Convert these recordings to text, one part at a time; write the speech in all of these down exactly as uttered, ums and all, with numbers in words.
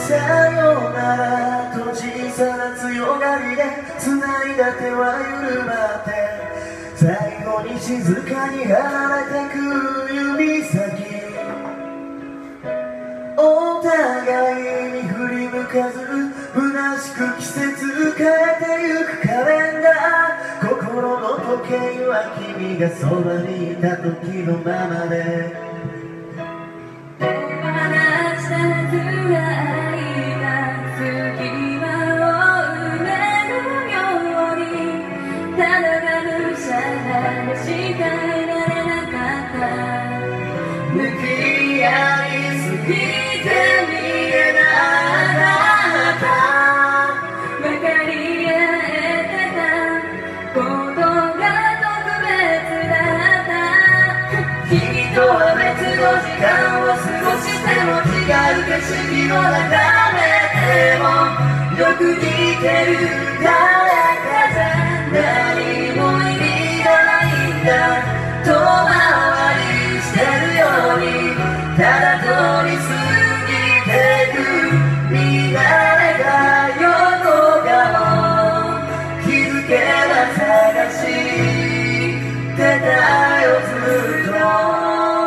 さよならと小さな強がりで繋いだ手は緩まって最後に静かに離れてく指先お互いに振り向かず虚しく季節変えてゆくカレンダー心の時計は君がそばにいた時のままで向き合いすぎて見えなかった分かり合えてたことが特別だった君とは別の時間を過ごしても違う景色を眺めてもよく似てる誰かじゃ何も意味がないんだ遠回りしてるようにただ通り過ぎてく見慣れた横顔気づけば探してたよずっと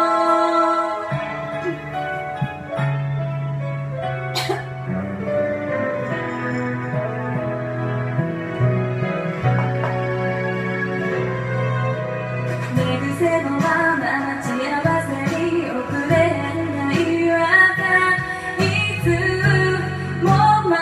寝癖のまま待ち合わせに遅れないわけいつも窓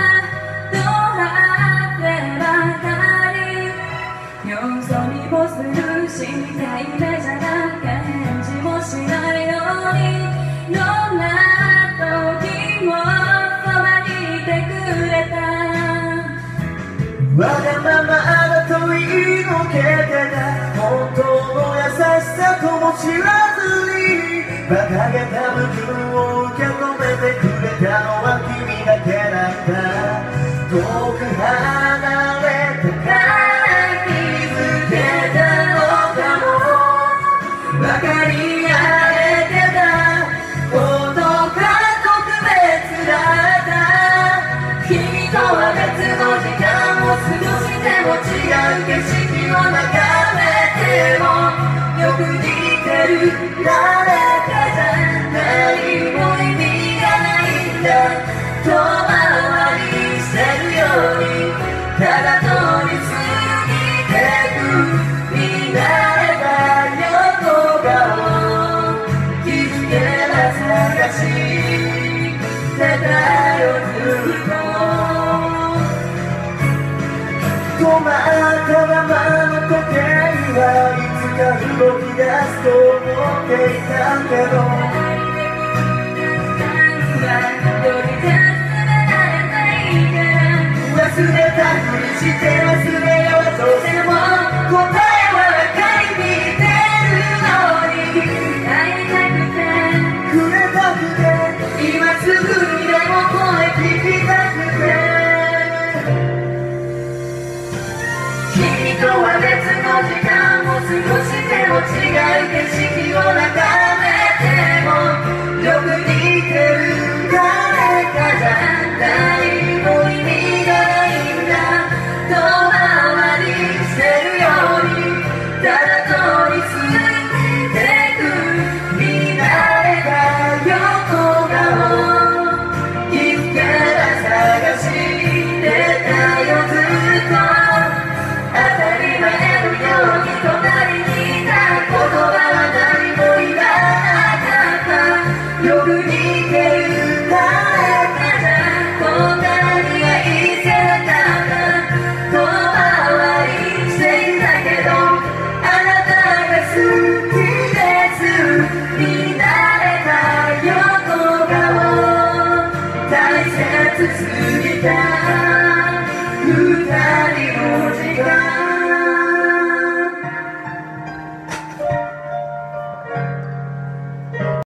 張ってばかりよそ見もするしにたい目じゃなきゃ返事もしないのにどんな時もそばにいてくれたわがままだと言いのけてた本当の優しさとも知らずに馬鹿げた部分を受け止めてくれたのは君だけだった遠く離れてから気づけたのかも分かり合えてたことが特別だった君とは別の時間を過ごしても違う景色を眺めてもよく似てる誰かじゃ何も意味がないんだ遠回りしてるようにただ通り過ぎてく見慣れた横顔気づけば探してたよずっと止まったままの時計はいつか動き出すと思っていたけど忘れたふりして忘れようとしても答えは分かり見てるのに会いたくて触れたくて今すぐにでも声聞きたくて君とは別の時間を過ごしても違う景色を眺めてもよく似てる誰かじゃ何も意味がないんだ遠回りしてるようにただ通り過ぎてく見慣れた横顔気づけば探してたよずっと当たり前のように隣にいた言葉は何も言わなかったよく似てる誰かじゃこんなに愛せなかった遠回りしていたけどあなたが好きです見慣れた横顔大切すぎた二人の時間